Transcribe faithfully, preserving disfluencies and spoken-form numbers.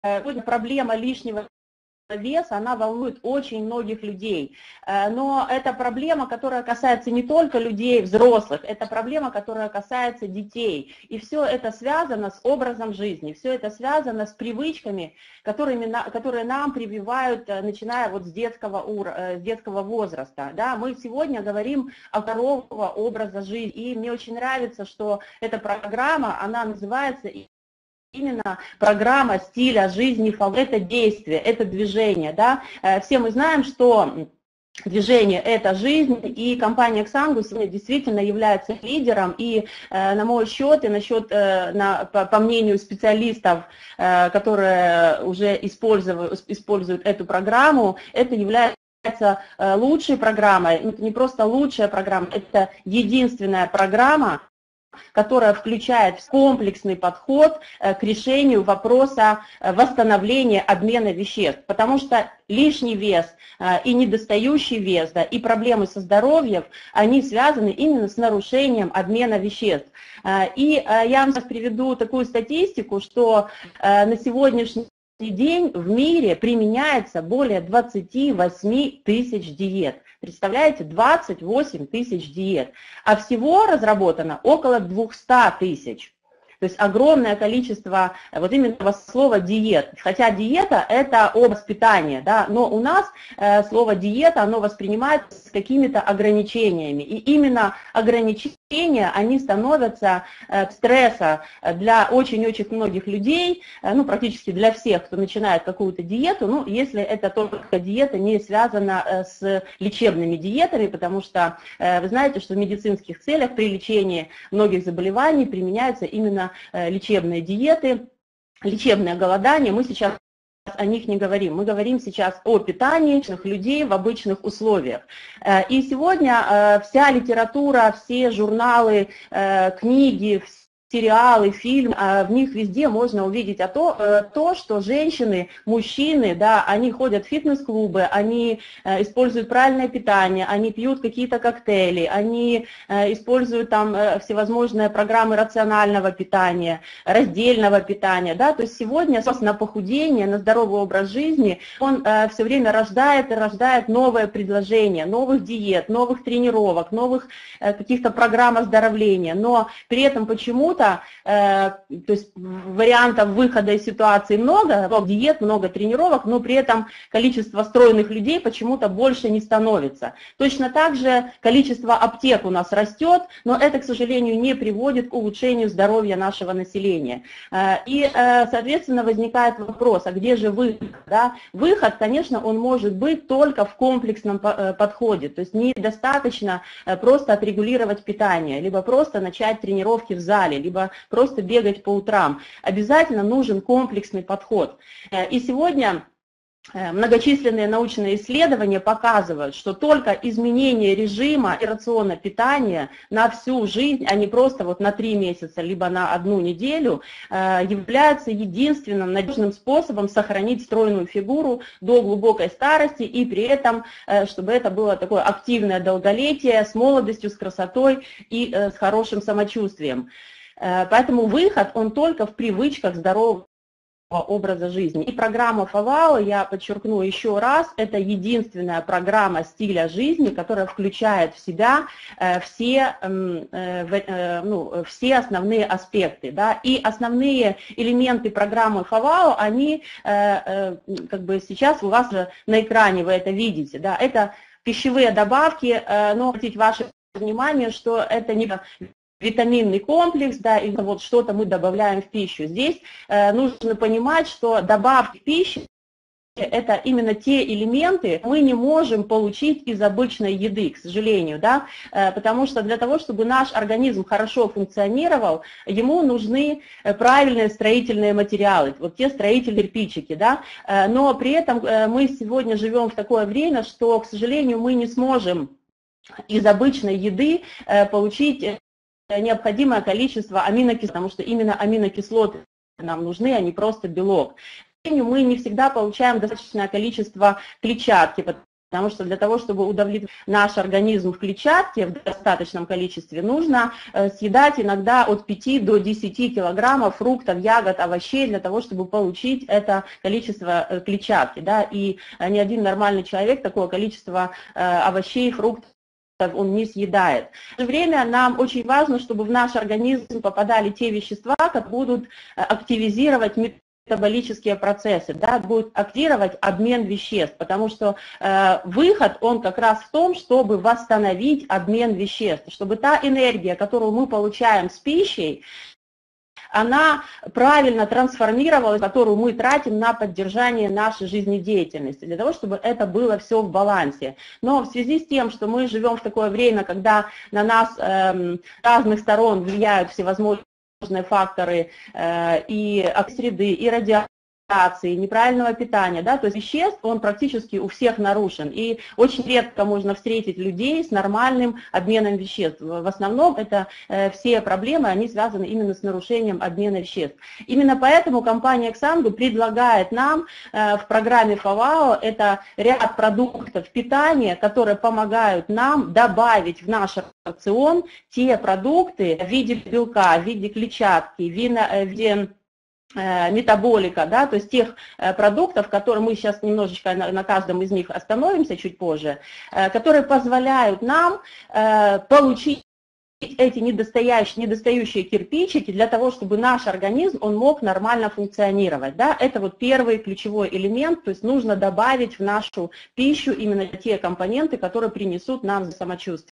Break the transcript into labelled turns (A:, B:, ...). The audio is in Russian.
A: сегодня проблема лишнего вес, она волнует очень многих людей. Но это проблема, которая касается не только людей взрослых, это проблема, которая касается детей. И все это связано с образом жизни, все это связано с привычками, которыми, которые нам прививают, начиная вот с детского, ур, с детского возраста. Да, мы сегодня говорим о здорового образа жизни. И мне очень нравится, что эта программа, она называется именно программа стиля жизни, это действие, это движение. Да? Все мы знаем, что движение – это жизнь, и компания Xangu сегодня действительно является лидером, и на мой счет, и на счет, на, по, по мнению специалистов, которые уже используют, используют эту программу, это является лучшей программой, не просто лучшая программа, это единственная программа, которая включает комплексный подход к решению вопроса восстановления обмена веществ. Потому что лишний вес и недостающий вес, да, и проблемы со здоровьем, они связаны именно с нарушением обмена веществ. И я вам сейчас приведу такую статистику, что на сегодняшний день в мире применяется более двадцати восьми тысяч диет. Представляете, двадцать восемь тысяч диет, а всего разработано около двухсот тысяч. То есть огромное количество вот именно слова диет. Хотя диета – это образ питания, да, но у нас э, слово диета, оно воспринимается с какими-то ограничениями. И именно ограничения, они становятся э, стрессом для очень-очень многих людей, э, ну практически для всех, кто начинает какую-то диету, ну если это только диета не связана э, с лечебными диетами, потому что э, вы знаете, что в медицинских целях при лечении многих заболеваний применяются именно лечебные диеты, лечебное голодание. Мы сейчас о них не говорим. Мы говорим сейчас о питании людей в обычных условиях. И сегодня вся литература, все журналы, книги, сериалы, фильмы, в них везде можно увидеть о то, то, что женщины, мужчины, да, они ходят в фитнес-клубы, они используют правильное питание, они пьют какие-то коктейли, они используют там всевозможные программы рационального питания, раздельного питания, да, то есть сегодня на похудение, на здоровый образ жизни, он все время рождает и рождает новые предложения, новых диет, новых тренировок, новых каких-то программ оздоровления, но при этом почему-то то есть вариантов выхода из ситуации много, много диет, много тренировок, но при этом количество стройных людей почему-то больше не становится. Точно так же количество аптек у нас растет, но это, к сожалению, не приводит к улучшению здоровья нашего населения. И, соответственно, возникает вопрос, а где же выход? Да? Выход, конечно, он может быть только в комплексном подходе, то есть недостаточно просто отрегулировать питание, либо просто начать тренировки в зале, либо просто бегать по утрам. Обязательно нужен комплексный подход. И сегодня многочисленные научные исследования показывают, что только изменение режима и рациона питания на всю жизнь, а не просто вот на три месяца, либо на одну неделю, является единственным надежным способом сохранить стройную фигуру до глубокой старости и при этом, чтобы это было такое активное долголетие с молодостью, с красотой и с хорошим самочувствием. Поэтому выход, он только в привычках здорового образа жизни. И программа ФАВАО, я подчеркну еще раз, это единственная программа стиля жизни, которая включает в себя все, ну, все основные аспекты. Да? И основные элементы программы ФАВАО, они как бы сейчас у вас на экране, вы это видите. Да? Это пищевые добавки, но обратите ваше внимание, что это не витаминный комплекс, да, или вот что-то мы добавляем в пищу. Здесь э, нужно понимать, что добавки в пищу – это именно те элементы, мы не можем получить из обычной еды, к сожалению, да, э, потому что для того, чтобы наш организм хорошо функционировал, ему нужны правильные строительные материалы, вот те строительные кирпичики, да, э, но при этом э, мы сегодня живем в такое время, что, к сожалению, мы не сможем из обычной еды э, получить необходимое количество аминокислот, потому что именно аминокислоты нам нужны, а не просто белок. Мы не всегда получаем достаточное количество клетчатки, Потому что для того, чтобы удовлетворить наш организм в клетчатке в достаточном количестве, нужно съедать иногда от пяти до десяти килограммов фруктов, ягод, овощей для того, чтобы получить это количество клетчатки. Да? И ни один нормальный человек такое количество овощей, фруктов он не съедает. В то же время нам очень важно, чтобы в наш организм попадали те вещества, которые будут активизировать метаболические процессы, да, будет активировать обмен веществ, потому что э, выход, он как раз в том, чтобы восстановить обмен веществ, чтобы та энергия, которую мы получаем с пищей, она правильно трансформировалась, которую мы тратим на поддержание нашей жизнедеятельности, для того, чтобы это было все в балансе. Но в связи с тем, что мы живем в такое время, когда на нас э, с разных сторон влияют всевозможные факторы э, и среды, и радиации, неправильного питания, да, то есть веществ, он практически у всех нарушен. И очень редко можно встретить людей с нормальным обменом веществ. В основном это э, все проблемы, они связаны именно с нарушением обмена веществ. Именно поэтому компания Xandu предлагает нам э, в программе ФАВАО это ряд продуктов питания, которые помогают нам добавить в наш рацион те продукты в виде белка, в виде клетчатки, в виде метаболика, да, то есть тех продуктов, которые мы сейчас немножечко на, на каждом из них остановимся чуть позже, которые позволяют нам получить эти недостающие, недостающие кирпичики для того, чтобы наш организм он мог нормально функционировать. Да? Это вот первый ключевой элемент, то есть нужно добавить в нашу пищу именно те компоненты, которые принесут нам самочувствие.